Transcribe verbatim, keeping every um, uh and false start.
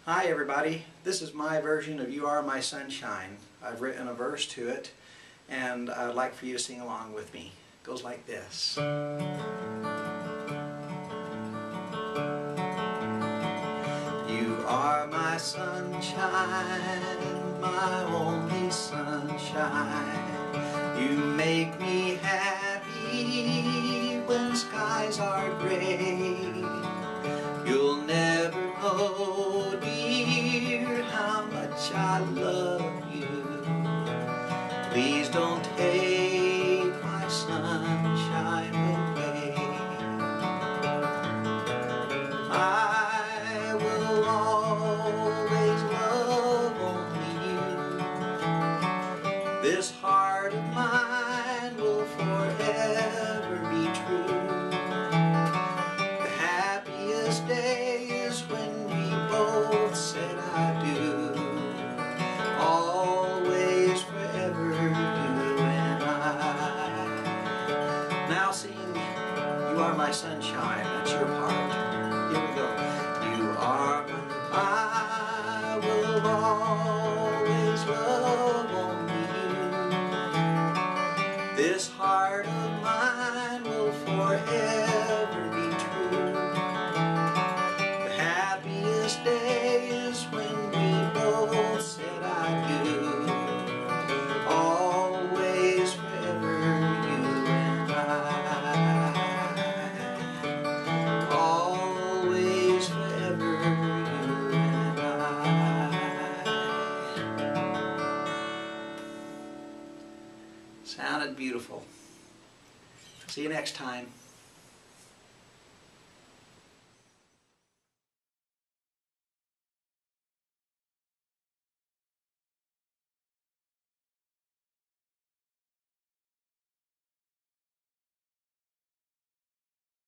Hi everybody, this is my version of You Are My Sunshine. I've written a verse to it and I'd like for you to sing along with me. It goes like this. You are my sunshine, my only sunshine. You make me happy when skies are gray. You'll never know, dear, how much I love you. Please don't take my sunshine away. I will always love only you. This heart of mine will forever be true. Day is when we both said I do. Always, forever, you and I. Now sing, You Are My Sunshine. That's your part. Here we go. You are my, I will always love only you. This heart of mine will forever be true. Day is when we both said I do. Always, forever, you and I. Always, forever, you and I. Sounded beautiful. See you next time.